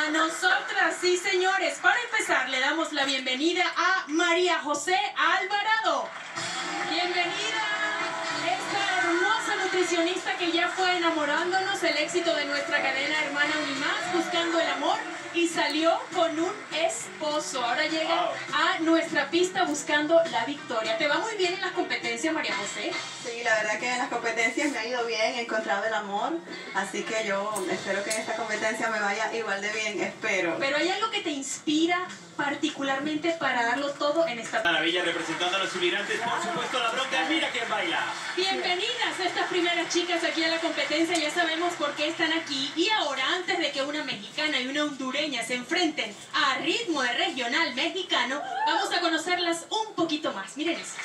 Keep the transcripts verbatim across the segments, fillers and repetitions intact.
A nosotras, sí señores. Para empezar, le damos la bienvenida a María José Alvarado. Bienvenida, esta hermosa nutricionista que ya fue enamorándonos, el éxito de nuestra cadena hermana Unimás, buscando el amor, y salió con un esposo. Ahora llega a nuestra pista buscando la victoria. ¿Te va muy bien en las competencias, María José? Sí, la verdad que en las competencias me ha ido bien, he encontrado el amor, así que yo espero que en esta competencia me vaya igual de bien, espero. Pero ¿hay algo que te inspira particularmente para darlo todo en esta... Maravilla, representando a los inmigrantes, por supuesto, la bronca, mira quién baila. Bienvenidas a estas primeras chicas aquí a la competencia, ya sabemos por qué están aquí. Y ahora, antes de que una mexicana y una hondureña se enfrenten a ritmo de regional mexicano, vamos a conocerlas un poquito más. Miren eso.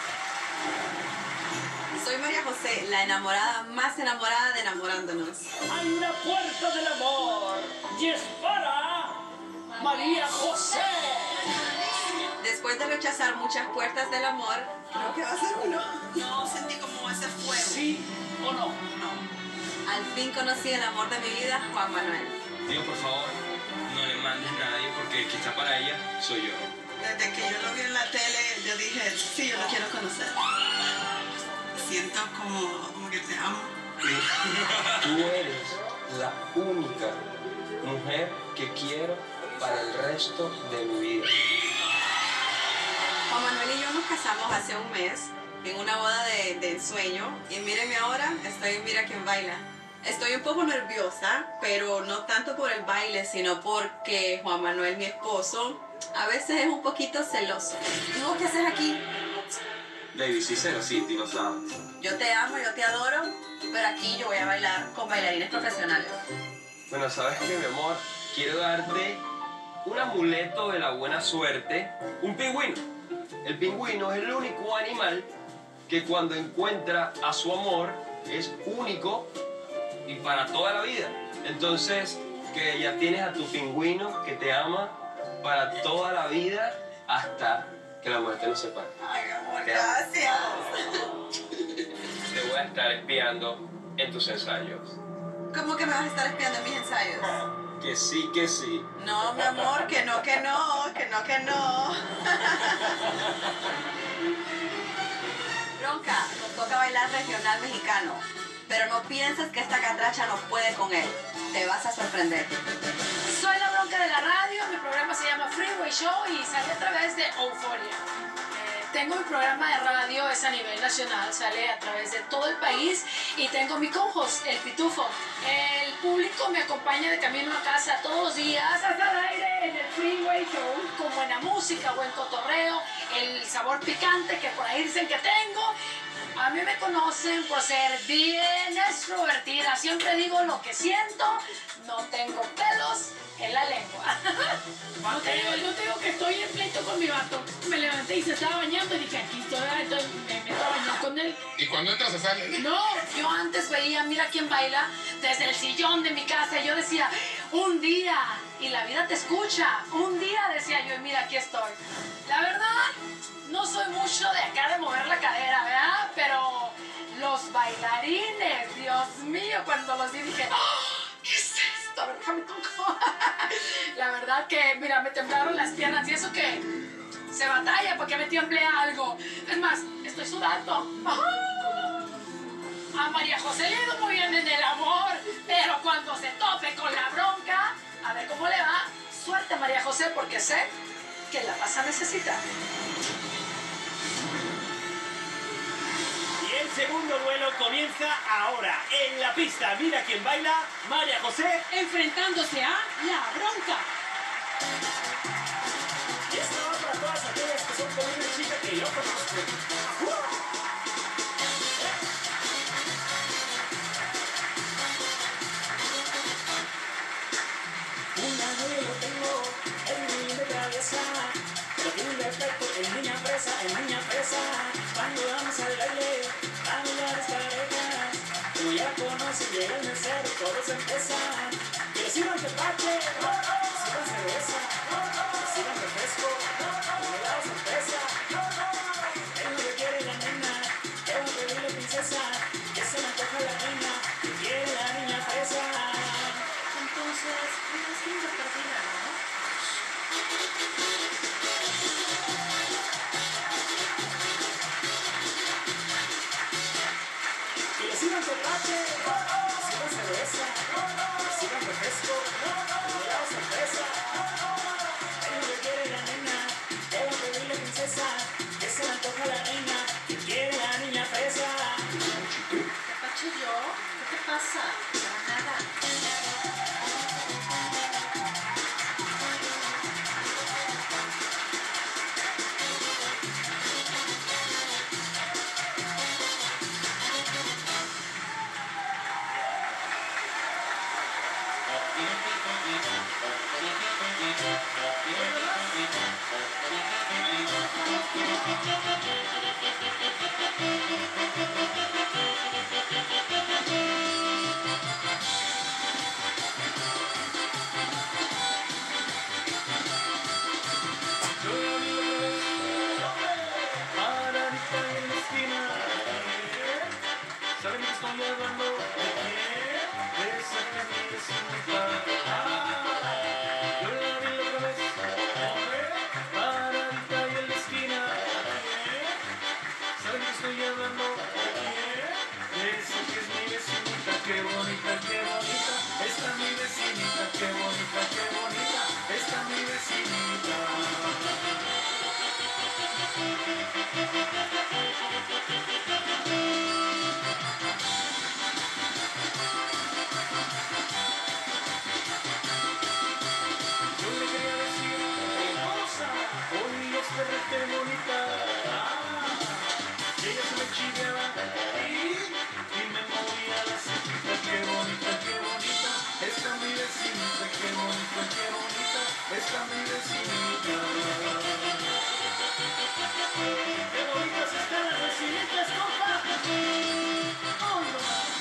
Soy María José, la enamorada más enamorada de Enamorándonos. Hay una puerta del amor y es para María José. Después de rechazar muchas puertas del amor, creo que va a ser uno. No sentí como ese fuego. ¿Sí o no? No. Al fin conocí el amor de mi vida, Juan Manuel. Digo, por favor, no le mandes a nadie porque el que está para ella soy yo. Desde que yo lo vi en la tele, yo dije, sí, yo lo quiero conocer. Siento como, como que te amo. Tú eres la única mujer que quiero para el resto de mi vida. Juan Manuel y yo nos casamos hace un mes en una boda de, de ensueño y mírenme ahora, estoy en Mira Quién Baila. Estoy un poco nerviosa, pero no tanto por el baile, sino porque Juan Manuel, mi esposo, a veces es un poquito celoso. ¿Tú qué haces aquí? Baby, sí sé, sí, tú lo sabes. Yo te amo, yo te adoro, pero aquí yo voy a bailar con bailarines profesionales. Bueno, ¿sabes qué, mi amor? Quiero darte un amuleto de la buena suerte, un pingüino. El pingüino es el único animal que cuando encuentra a su amor es único y para toda la vida. Entonces, que ya tienes a tu pingüino que te ama para toda la vida hasta que la muerte nos separe. Ay, amor, gracias. Te voy a estar espiando en tus ensayos. ¿Cómo que me vas a estar espiando en mis ensayos? Que sí, que sí. No, mi amor, que no, que no, que no, que no. Bronca, nos toca bailar regional mexicano, pero no pienses que esta catracha no puede con él. Te vas a sorprender. Soy la Bronca de la radio, mi programa se llama Freeway Show y sale a través de Euphoria. Eh, tengo mi programa de radio, es a nivel nacional, sale a través de todo el país y tengo mi co-host, El Pitufo. El público me acompaña de camino a casa todos los días, hasta el aire en el Freeway Show, como en la música, buen cotorreo, el sabor picante que por ahí dicen que tengo. A mí me conocen por ser bien extrovertida, siempre digo lo que siento, no tengo pelos en la lengua. No te, digo, no te digo que estoy en pleito con mi vato. Me levanté y se estaba bañando y dije, aquí estoy, estoy me meto a bañar con él. ¿Y cuando entras se sale? No, yo antes veía Mira Quién Baila desde el sillón de mi casa y yo decía, un día, y la vida te escucha, un día decía yo, y mira, aquí estoy. La verdad, no soy mucho de acá de mover la cadera, ¿verdad? Pero los bailarines, Dios mío, cuando los vi dije, ¡oh! ¿Qué es esto? A ver, déjame tocar. La verdad que, mira, me temblaron las piernas y eso que se batalla para que me tiemble algo. Es más, estoy sudando. A María José le ha ido muy bien en el amor, pero cuando se tope con la bronca, a ver cómo le va. Suerte, María José, porque sé que la vas a necesitar. El segundo duelo comienza ahora. En la pista, Mira Quién Baila, María José enfrentándose a La Bronca. Y esto va para todas aquellas que son como una chica que yo conozco. Una novia yo tengo en mi cabeza, pero tiene un defecto, es niña fresa, es niña fresa. Cuando vamos al baile, familiares, parejas, tú ya conoces, llega el mesero, todos empiezan. Que le sirvan tepache, que le sirvan cerveza, que le sirvan refresco, un helado sorpresa. Es lo que quiere la nena, que va a pedirle princesa, que se me antoja la niña, que quiere la niña fresa. Entonces, ¿qué es lo que Paradita en la esquina. ¿Saben que estoy hablando de quién? De esa que es mi vecinita. Yo la vi otra vez. Paradita y en la esquina. ¿Saben que estoy hablando de quién? De esa que es mi vecinita. Qué bonita, qué bonita. Está mi vecinita. Qué bonita, qué bonita. Está mi vecinita. Yo le quería decir, hermosa, hoy los perros qué bonita. Y ella se me chiveaba y, y me movía la cejita. Qué bonita, qué bonita, está mi vecinita. Qué bonita, qué bonita, está mi vecinita. Qué bonitas están las vecinitas, compa. Oh, no.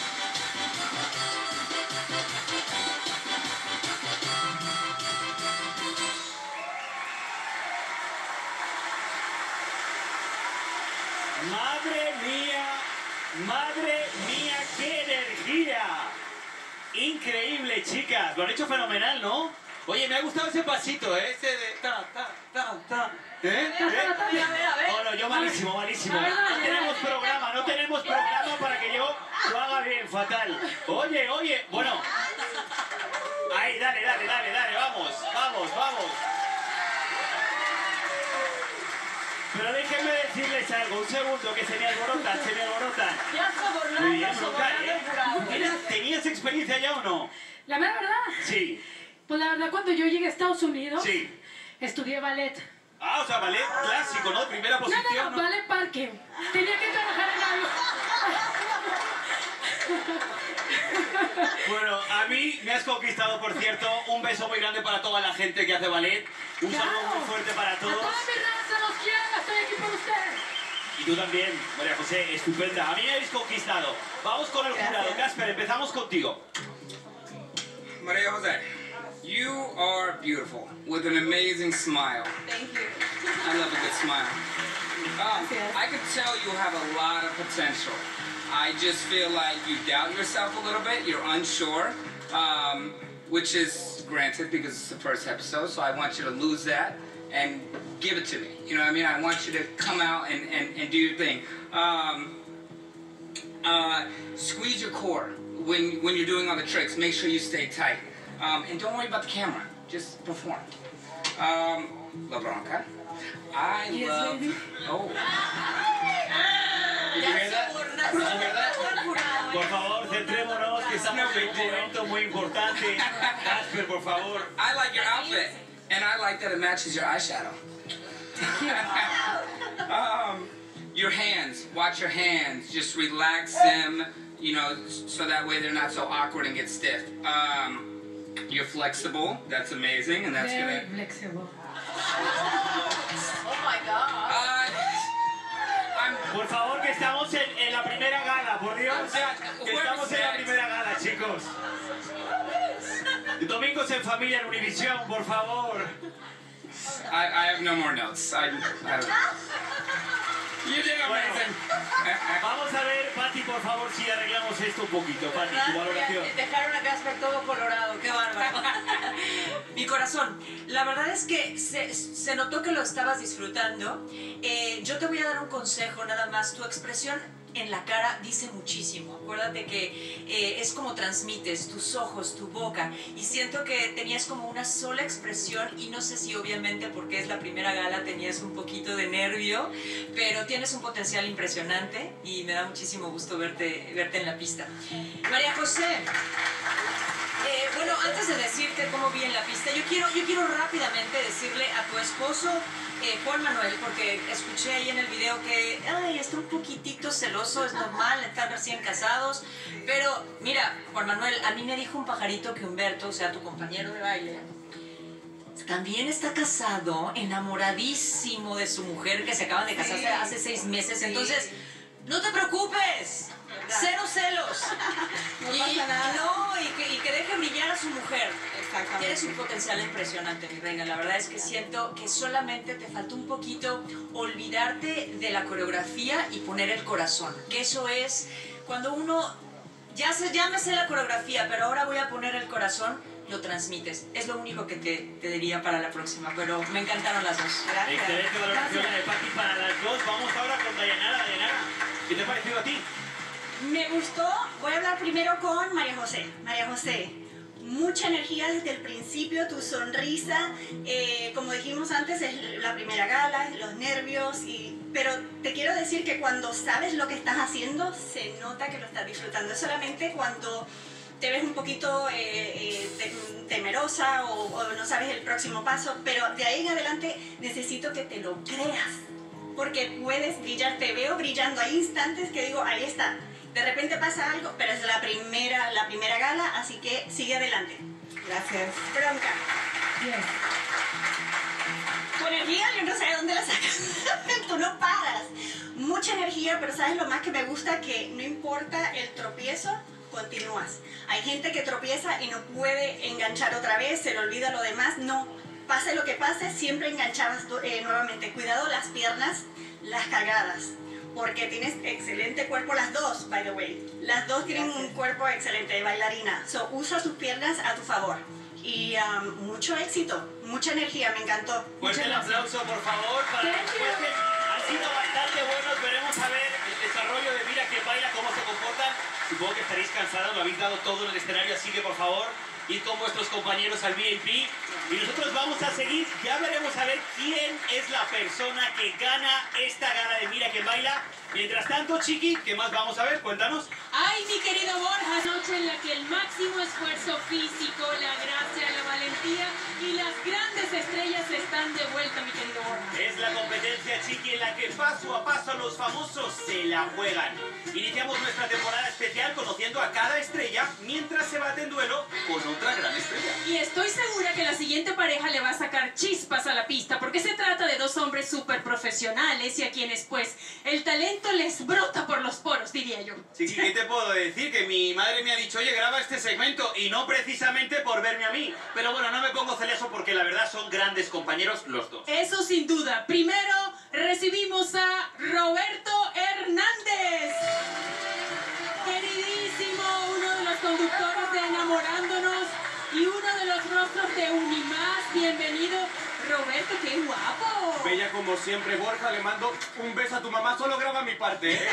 Madre mía, madre mía, qué energía. Increíble, chicas. Lo han hecho fenomenal, ¿no? Oye, me ha gustado ese pasito, ¿eh? Ese de ta, ta, ta, ta. ¿Eh? ¿Eh? Oh, no, yo malísimo, malísimo. No tenemos programa, no tenemos programa para que yo lo haga bien, fatal. Oye, oye, bueno. Ahí, dale, dale, dale, dale, vamos, vamos, vamos. Pero déjenme decirles algo, un segundo, que se me alborotan, se me alborotan. Ya sobornando, Muy bien, brutal, sobornando ¿eh? el jurado. Mira, ¿tenías experiencia ya o no? La mera verdad, Sí, pues la verdad cuando yo llegué a Estados Unidos, sí. estudié ballet. Ah, o sea, ballet clásico, ¿no? Primera No, posición. no, no, ballet parking. Tenía que trabajar en algo. Bueno, a mí me has conquistado, por cierto. Un beso muy grande para toda la gente que hace ballet. Un Claro. saludo muy fuerte para A todos. toda mi raza los quiero, estoy aquí por ustedes. Y tú también, María José, estupenda. A mí me habéis conquistado. Vamos con el jurado. Casper, empezamos contigo. Maria Jose, you are beautiful with an amazing smile. Thank you. I love a good smile. Um, I could tell you have a lot of potential. I just feel like you doubt yourself a little bit. You're unsure, um, which is granted because it's the first episode. So I want you to lose that and give it to me. You know what I mean? I want you to come out and, and, and do your thing. Um, uh, squeeze your core when, when you're doing all the tricks. Make sure you stay tight. Um, and don't worry about the camera. Just perform. Um, La Bronca. I Yes, love... baby. Oh. Did you hear that? Did you hear that? Por favor, centrémonos, que estamos en un momento muy importante. Casper, por favor. I like your outfit, and I like that it matches your eyeshadow. um, your hands, watch your hands. Just relax them, you know, so that way they're not so awkward and get stiff. Um, you're flexible. That's amazing, and that's Very gonna. flexible. Oh my God. Uh, I'm. Por favor, que estamos en, en la primera gala, por Dios. Que estamos en la primera gala, chicos. Domingos en familia en Univisión, por favor. I, I have no more notes. I, I don't know. You did amazing. Vamos a ver, Pati, por favor, si arreglamos esto un poquito. Pati, tu valoración. Dejaron a Casper todo colorado, qué bárbaro. Mi corazón, la verdad es que se, se notó que lo estabas disfrutando. Eh, yo te voy a dar un consejo nada más. Tu expresión en la cara dice muchísimo. Acuérdate que eh, es como transmites, tus ojos, tu boca. Y siento que tenías como una sola expresión y no sé si obviamente porque es la primera gala tenías un poquito de nervio, pero tienes un potencial impresionante y me da muchísimo gusto verte, verte en la pista. María José, eh, bueno, antes de decirte cómo vi en la pista, yo quiero, yo quiero rápidamente decirle a tu esposo, eh, Juan Manuel, porque escuché ahí en el video que ay, está un poquitito celoso, es normal, están recién casados, pero mira, Juan Manuel, a mí me dijo un pajarito que Humberto, o sea, tu compañero de baile, también está casado, enamoradísimo de su mujer, que se acaban de casar Sí. hace seis meses. Sí. Entonces, no te preocupes. ¿Verdad? Cero celos. No y, pasa nada. y no, y que, y que deje brillar a su mujer. Exactamente. Tienes un potencial impresionante, mi reina. La verdad es que siento que solamente te falta un poquito olvidarte de la coreografía y poner el corazón. Que eso es cuando uno ya se llámese la coreografía, pero ahora voy a poner el corazón, lo transmites. Es lo único que te, te diría para la próxima, pero me encantaron las dos. Gracias. Excelente valoración Gracias. de Pati para las dos. Vamos ahora con Dayanara. Dayanara, ¿qué te ha parecido a ti? Me gustó, voy a hablar primero con María José. María José, mucha energía desde el principio, tu sonrisa, eh, como dijimos antes, es la primera gala, los nervios, y, pero te quiero decir que cuando sabes lo que estás haciendo, se nota que lo estás disfrutando. Es solamente cuando te ves un poquito eh, eh, te- temerosa o, o no sabes el próximo paso, pero de ahí en adelante necesito que te lo creas, porque puedes brillar, te veo brillando, hay instantes que digo, ahí está. De repente pasa algo, pero es la primera, la primera gala, así que sigue adelante. Gracias. Bronca. Tu energía, yo no sé de dónde la sacas. Tú no paras. Mucha energía, pero ¿sabes lo más que me gusta? Que no importa el tropiezo, continúas. Hay gente que tropieza y no puede enganchar otra vez, se le olvida lo demás. No, pase lo que pase, siempre enganchabas eh, nuevamente. Cuidado las piernas, las cagadas. Porque tienes excelente cuerpo las dos, by the way. Las dos tienen un cuerpo excelente de bailarina. So, usa tus piernas a tu favor. Y um, mucho éxito, mucha energía, me encantó. Fuerte Muchas el gracias. aplauso, por favor, para los Thank you. jueces. Han sido bastante buenos. Veremos a ver el desarrollo de Mira quién baila, cómo se comportan. Supongo que estaréis cansados, lo habéis dado todo en el escenario, así que por favor, id con vuestros compañeros al V I P. Y nosotros vamos a seguir, ya veremos a ver quién es la persona que gana esta gala de Mira quién baila. Mientras tanto, Chiqui, ¿qué más vamos a ver? Cuéntanos. Ay, mi querido Borja, noche en la que el máximo esfuerzo físico, la gracia, la valentía y las grandes estrellas están de vuelta, mi querido Borja. Es la competencia, Chiqui, en la que paso a paso los famosos se la juegan. Iniciamos nuestra temporada especial conociendo a cada estrella mientras se bate en duelo con otra gran estrella. Y estoy segura que la siguiente pareja le va a sacar chispas a la pista, porque se trata de dos hombres súper profesionales y a quienes, pues, el talento les brota por los poros, diría yo. Chiqui, ¿qué te puedo decir? Que mi madre me ha dicho, oye, graba este segmento, y no precisamente por verme a mí. Pero bueno, no me pongo celoso porque la verdad son grandes compañeros los dos. Eso sin duda. Primero recibimos a Roberto Hernández. Queridísimo, uno de los conductores de Enamorándonos y uno de los rostros de Unimás. Bienvenido, Roberto, qué guapo. Bella como siempre, Borja, le mando un beso a tu mamá, solo graba mi parte, ¿eh?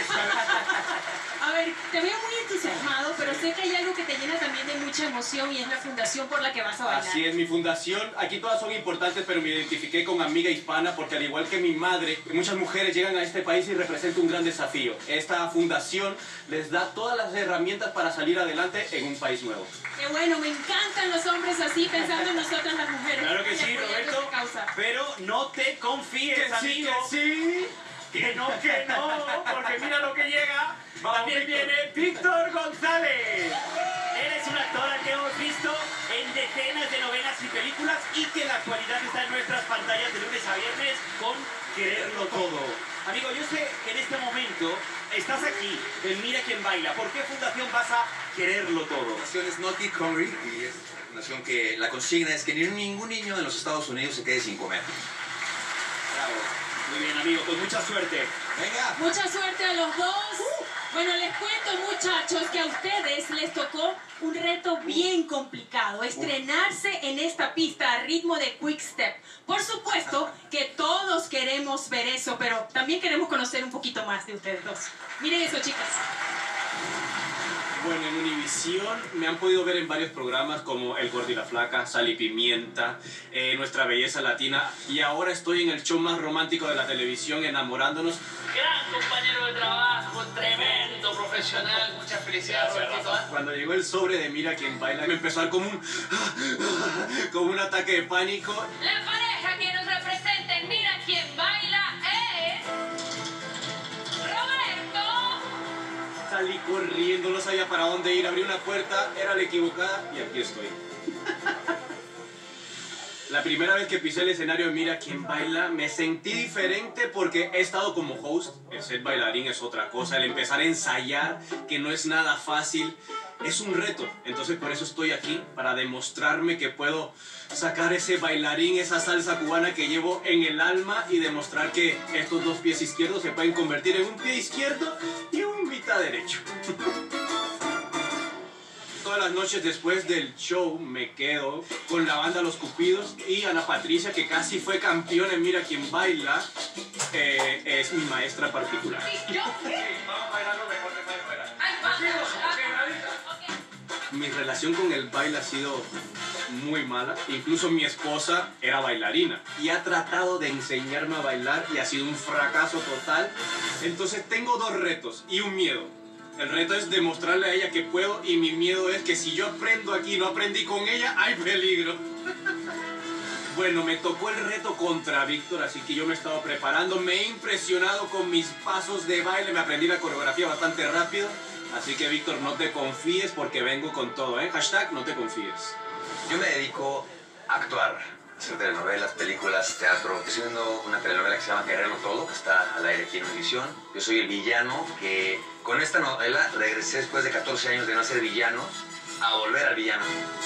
A ver, te veo muy entusiasmado, pero sé que hay algo que te llena también de mucha emoción y es la fundación por la que vas a bailar. Así es, mi fundación, aquí todas son importantes, pero me identifiqué con Amiga Hispana porque al igual que mi madre, muchas mujeres llegan a este país y representa un gran desafío. Esta fundación les da todas las herramientas para salir adelante en un país nuevo. Qué bueno, me encantan los hombres así, pensando en nosotras las mujeres. Claro que y sí, apoyando Roberto. esta causa. Pero no te confíes, Que sí, amigo. que sí. Que no, que no, porque mira lo que llega. Vamos, También Víctor. viene Víctor González. Él es un actor al que hemos visto en decenas de novelas y películas y que en la actualidad está en nuestras pantallas de lunes a viernes con Quererlo Todo. Amigo, yo sé que en este momento estás aquí en Mira quién baila. ¿Por qué fundación vas a Quererlo Todo? La fundación es Not Eat Hungry y es una fundación que la consigna es que ni- ningún niño en los Estados Unidos se quede sin comer. Bravo. Muy bien, amigo, con mucha suerte. Venga. Mucha suerte a los dos. Bueno, les cuento, muchachos, que a ustedes les tocó un reto bien complicado, estrenarse en esta pista a ritmo de Quick Step. Por supuesto que todos queremos ver eso, pero también queremos conocer un poquito más de ustedes dos. Miren eso, chicas. Bueno, en Univisión me han podido ver en varios programas como El Gordo y la Flaca, Sal y Pimienta, eh, Nuestra Belleza Latina, y ahora estoy en el show más romántico de la televisión, Enamorándonos. Gran compañero de trabajo, tremendo profesional, muchas felicidades, Robertito. ¿eh? Cuando llegó el sobre de Mira quién baila, me empezó a dar como un, como un ataque de pánico. La pareja que nos representa en Mira quién baila es Roberto. Salí corriendo, no sabía para dónde ir, abrí una puerta, era la equivocada y aquí estoy. La primera vez que pisé el escenario de Mira Quién Baila, me sentí diferente porque he estado como host. El ser bailarín es otra cosa, el empezar a ensayar, que no es nada fácil, es un reto. Entonces por eso estoy aquí, para demostrarme que puedo sacar ese bailarín, esa salsa cubana que llevo en el alma y demostrar que estos dos pies izquierdos se pueden convertir en un pie izquierdo y un mitad derecho. Todas las noches después del show me quedo con la banda Los Cupidos y Ana Patricia, que casi fue campeona en Mira Quién Baila, eh, es mi maestra particular. ¿Yo? Vamos a bailar lo mejor que puede bailar. Ay, vamos. Mi relación con el baile ha sido muy mala. Incluso mi esposa era bailarina y ha tratado de enseñarme a bailar y ha sido un fracaso total. Entonces tengo dos retos y un miedo. El reto es demostrarle a ella que puedo y mi miedo es que si yo aprendo aquí y no aprendí con ella, hay peligro. Bueno, me tocó el reto contra Víctor, así que yo me he estado preparando. Me he impresionado con mis pasos de baile, me aprendí la coreografía bastante rápido. Así que, Víctor, no te confíes porque vengo con todo, ¿eh? Hashtag no te confíes. Yo me dedico a actuar, a hacer telenovelas, películas, teatro. Estoy haciendo una telenovela que se llama Guerrero Todo, que está al aire aquí en Univisión. Yo soy el villano que con esta novela regresé después de catorce años de no ser villano a volver al villano.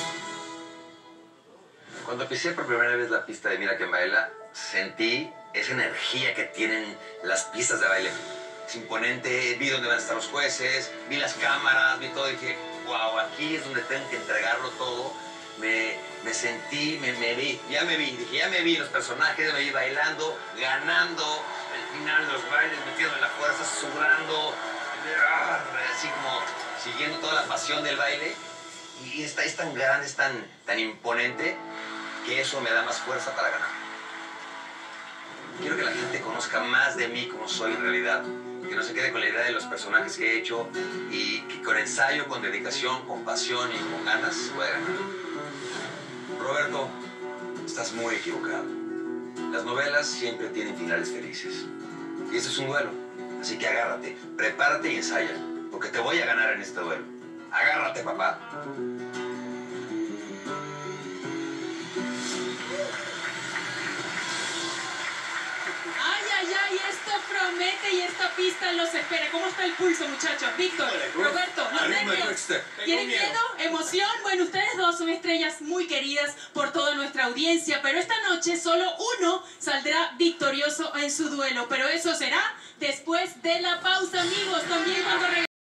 Cuando pisé por primera vez la pista de Mira Quién Baila, sentí esa energía que tienen las pistas de baile. Es imponente, vi dónde van a estar los jueces, vi las cámaras, vi todo y dije, wow, aquí es donde tengo que entregarlo todo. Me, me sentí, me, me vi, ya me vi, dije, ya me vi los personajes, me vi bailando, ganando, el final de los bailes, metiéndome la fuerza, susurrando, así como siguiendo toda la pasión del baile. Y es, es tan grande, es tan, tan imponente, que eso me da más fuerza para ganar. Quiero que la gente conozca más de mí como soy en realidad, que no se quede con la idea de los personajes que he hecho y que con ensayo, con dedicación, con pasión y con ganas voy a ganar. Roberto, estás muy equivocado. Las novelas siempre tienen finales felices. Y este es un duelo. Así que agárrate, prepárate y ensaya, porque te voy a ganar en este duelo. Agárrate, papá. Ay, ay, ay, esto promete y esta pista los espera. ¿Cómo está el pulso, muchachos? Víctor, Roberto, los nervios. ¿Tienen miedo? ¿Emoción? Bueno, ustedes dos son estrellas muy queridas por toda nuestra audiencia, pero esta noche solo uno saldrá victorioso en su duelo. Pero eso será después de la pausa, amigos. También cuando regresemos.